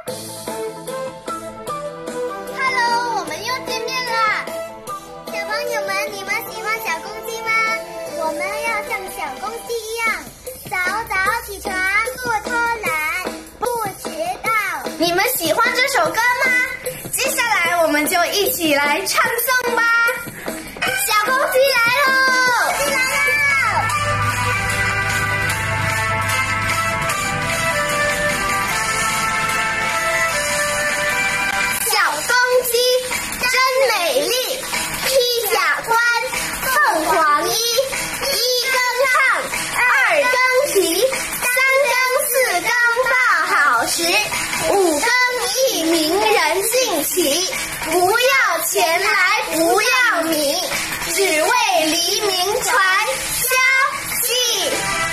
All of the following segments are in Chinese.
Hello， 我们又见面了。小朋友们，你们喜欢小公鸡吗？我们要像小公鸡一样，早早起床，不偷懒，不迟到。你们喜欢这首歌吗？接下来我们就一起来唱诵吧。小公鸡来喽！来喽！小公鸡真美丽，披甲冠，凤凰衣，一更唱，二更啼，三更四更报好时，五更一鸣人尽起。不要钱来不要米，只为黎明传消息。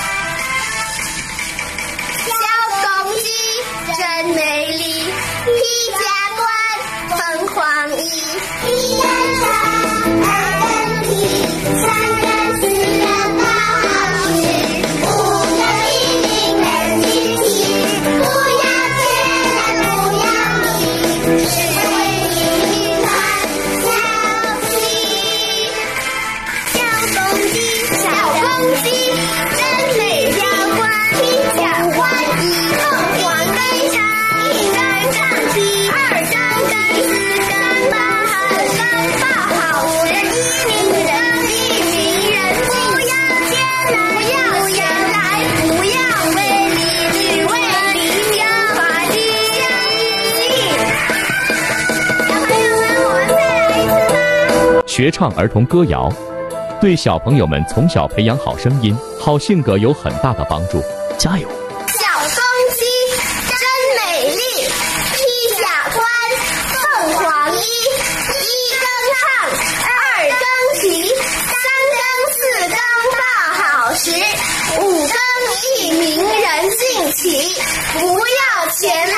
小公鸡真美丽，披甲冠，凤凰衣，一更唱，二更啼，三更四更报好时，五更一鸣人尽起。不要钱来不要米，只为黎明传消息。小公鸡真美妙观，披甲冠，凤凰衣，一更唱啼，二更啼，四更报好时，一鸣人不要钱来不要为利，只为黎明传消息。小朋友们，我们再来一次吧。 学唱儿童歌谣，对小朋友们从小培养好声音、好性格有很大的帮助。加油！ 小公鸡真美丽，披甲冠，凤凰衣，一更唱，二更啼，三更四更报好时，五更一鸣人尽起。不要钱